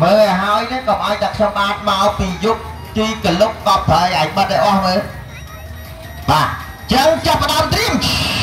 មើលឲ្យនេះកុំឲ្យតែខ្ញុំបានមកពីយុគជីកលុកកប់ហើយឯងបាត់ឲ្យអស់មើលបាទចឹងចាប់ផ្ដើមត្រៀម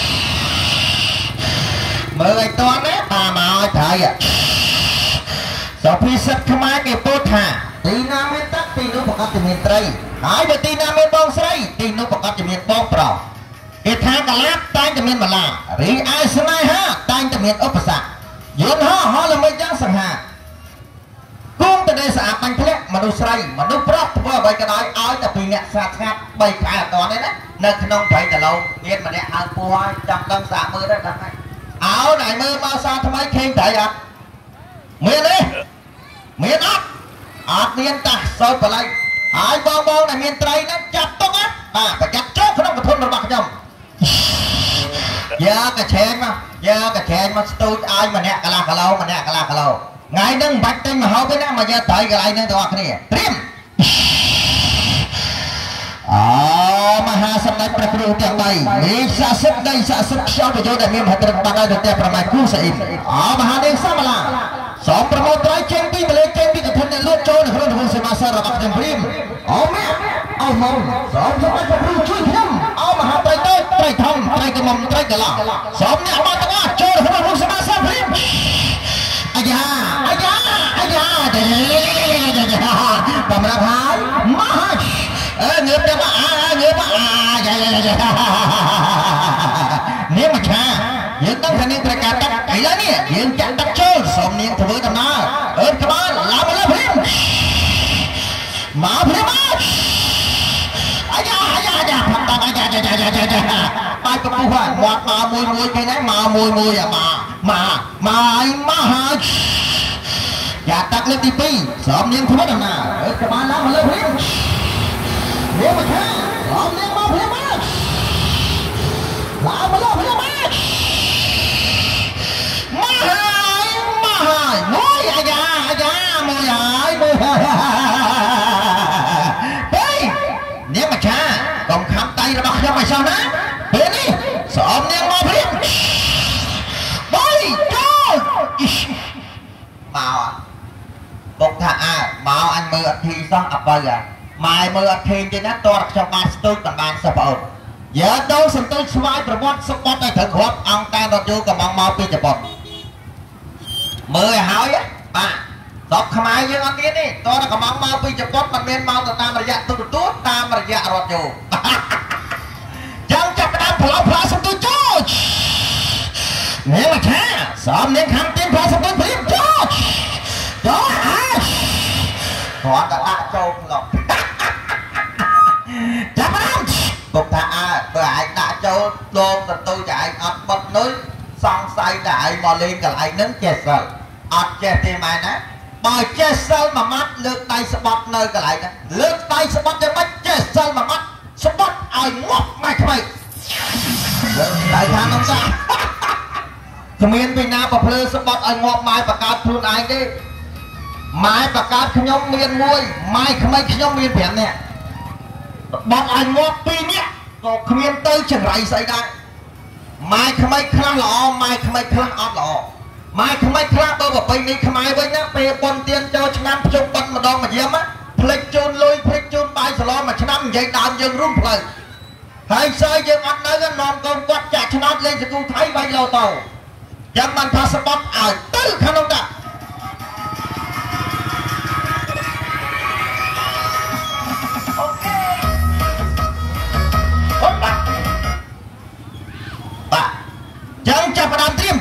មើលឲ្យតន់ណាបាទមកឲ្យត្រីសុភាសិតខ្មែរគេពោលថាទីណាមានទឹកទីនោះប្រកាសជាមានត្រីហើយបើទីណាមានបងស្រីទីនោះប្រកាសជាមានបងប្រុសគេថាកលាប់តែងតែមានម្លារីឯស្នេហាតែងតែមានឧបសគ្គយន្តហោះល្មិចយ៉ាងសង្ហាគង់តែស្អាតបាញ់ធ្លាក់មនុស្សស្រីមនុស្សប្រុសធ្វើអ្វីក៏ដោយឲ្យតែពីអ្នកស្អាតស្ងាត់3ខែអត់តនេះណានៅក្នុងព្រៃដឡូវមានម្នាក់អើពោះហើយចាំដឹងស្អាតមើលដែរដឹងហើយឲ្យតែមើលមកសាថ្មីឃើញត្រីអត់មានទេមានអត់មានតាសូវបល័យហើយបងដែលមានត្រីហ្នឹងចាប់ទុកណាបាទប្រយ័ត្នចូលក្នុងកធុនរបស់ខ្ញុំយ៉ាកឆែងមកស្ទូចឲ្យម្នាក់កន្លះគីឡូថ្ងៃហ្នឹងមិនបាច់ទិញមកហូបទេណាមកយកត្រីកន្លែងហ្នឹងទាំងអស់គ្នាត្រៀមអូមហាសម្ដេចព្រះគ្រូទាំង3នេះស័ក្តិសិទ្ធិដីស័ក្តិសិទ្ធិខ្យល់ប្រយោជន៍ដែលមានមហិទ្ធិបាត់ហើយទៅតែប្រមាណគូស្អីមហាទេវសមឡាសូមប្រមូលត្រីចេញពីម្លេចចេញពីកធុនអ្នកលួចចូលនៅក្នុងរហូតសេមាសរបស់ខ្ញុំព្រាមអូម៉ែអូម៉ងសូមសម្ដេចព្រះគ្រូជួយខ្ញុំអូមហាត្រីតូចត្រីធំត្រីកមុំត្រីកន្លះសូមអ្នកមកទាំងអស់ចូលក្នុងរហូតសេមាសព្រាមអាយ៉ាបំរាប់ហើយមកងើបទៅងើបយ៉ានាងមច្ឆាយើងដឹងថានាងត្រូវការទឹកឥឡូវនេះយើងចាក់ទឹកចូលសូមនាងធ្វើដំណើរក្បាលឡើងមកលើព្រាមមកព្រាមអាយ៉ាផាត់តាអាយ៉ាបាយប្រពុះហ្នឹងមកមួយគេណាមកមួយអាមកហើយយ៉ាទឹកលើកទី2សូមនាងធ្វើដំណើរក្បាលឡើងមកលើព្រាមនាងមច្ឆាសូមនាងមកព្រាមឡើងមកលើព្រាមមួយអាយ៉ាមួយហើយនាងមច្ឆាកុំខំដៃរបស់ខ្ញុំឲ្យសោះណាពេលនេះសូមនាងមកព្រាមចូលមកបុកថាមកអញមើលអត់ធីសោះអបើម៉ែមើលអត់ឃើញទេណាតើខ្ញុំបានស្ទូចបានសិបប្អូនយើទៅសន្ទុយស្វាយប្រវត្តិសុបត់ឲ្យត្រូវគ្រាប់អង្គការរត់យូកំងមកពីជប៉ុនមើលឲ្យហើយបាទដបខ្មែរយើងអត់មានទេតើកំងមកពីជប៉ុនមិនមានមកទៅតាមរយៈទូរទស្សន៍តាមរយៈរត់យូយ៉ាងចាប់ផ្ដើមផ្លោសន្ទុយចូលនាងមច្ឆាសូមនាងខាងទៀនផ្លោសន្ទុយព្រាមចូលគាត់ក៏ដាក់ចូលក្នុងចាប់បានបុកថាបើឯងដាក់ចូលដងសន្ទុយតែឯងអត់បិទនុយសង្ស័យតែឯងមកលេងកន្លែងហ្នឹងចេះសិលអត់ចេះទេម៉ែណាបើចេះសិលមួយម៉ាត់លើកដៃស្បត់នៅកន្លែងហ្នឹងលើកដៃស្បត់យ៉ាងម៉េចចេះសិលមួយម៉ាត់ស្បត់ឲ្យងាប់ម៉ែថ្មីដៃខាងនោះចាគ្មានពីណាប្រភ្លឺស្បត់ឲ្យងាប់ម៉ែបកើតខ្លួនឯងទេម៉ែបកើតខ្ញុំមាន1ម៉ែក្មេងខ្ញុំមាន5នាក់បត់ឲ្យងាប់2នាក់ក៏គ្មានទៅចង្រៃស្អីដែរម៉ែក្មេងខ្លះល្អម៉ែក្មេងខ្លះអត់ល្អម៉ែក្មេងខ្លះបើប្រពៃណីខ្មែរវិញណាពេលប៉ុនទៀនចូលឆ្នាំភ្ជុំប៉ុនម្ដងមួយយាមផ្លេចជូនលុយផ្លេចជូនបាយសឡមួយឆ្នាំនិយាយដើមយើងរួមផ្លូវហើយស្អីយើងអត់នៅនាំកូនគាត់ចាក់ឆ្នោតលេងសកូថៃបាញ់លោតោចាំបានថាស្បត់ឲ្យទៅខាងនោះតាចឹងចាប់ផ្ដើមត្រៀម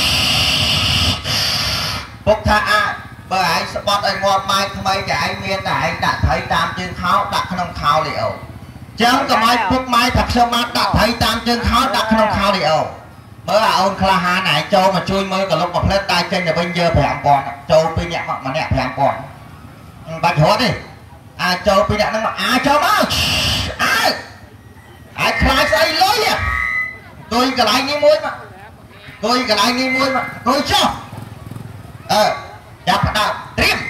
ពុកថាបើឯងស្បត់ឲ្យងាប់ម៉ែថ្មីតែឯងមានតែឯងដាក់ត្រីតាមជើងខោដាក់ក្នុងខោលីអូចឹងកុំឲ្យពុកម៉ែថាខ្ញុំបានដាក់ត្រីតាមជើងខោដាក់ក្នុងខោលីអូមើលអូនក្លាហានឯងចូលមកជួយមើលកលុកមួយផ្លែតែចេញទៅវិញយើ5000ចូល2នាក់មកម្នាក់5000បាច់រត់ទេចូល2នាក់ហ្នឹងចូលមកខ្លាចស្អីលុយអង្គុយកន្លែងនេះមួយមកអង្គុយចុះចាប់ផ្ដើមត្រៀម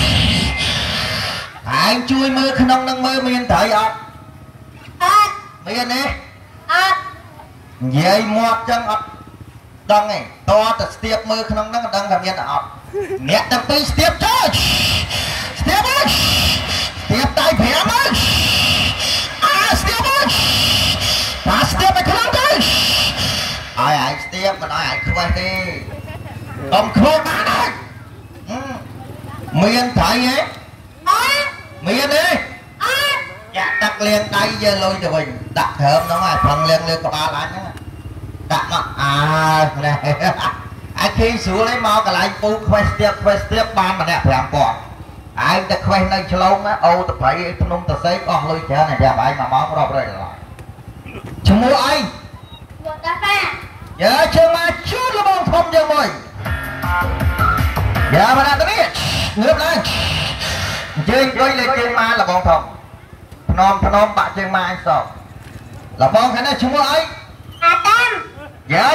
ឯងជួយមើលក្នុងនឹងមើលមានត្រីអត់មានទេអត់និយាយមាត់ចឹងអត់ដឹងទេតតែស្ទាបមើលក្នុងនឹងដឹងថាមានអត់អ្នកទាំងពីរស្ទាបចុះ ai phèo mới stiêu mới stiêu mày không đấy ai stiêu mà nói ai khoai đi ông khoai má này miền thấy ấy miền đi dạ đặt liền tay giờ lôi cho mình đặt thơm nó ngoài phần liền liền có ba lá nhá đặt nó này ai khi xuống lấy mau cả lại phu khoai stiêu ban mà đẹp làm còn ai ta khoai nơi lâu á ô tập phải nông tập xây con lôi chơi này đẹp ai mà món đâu đây là chúng mua anh giờ chưa mà chút là bông không giờ mồi giờ mà đã biết ngược lại chơi đôi lên chơi ma là bông thông non bạn chơi ma anh sao là bông cái này chúng mua anh giờ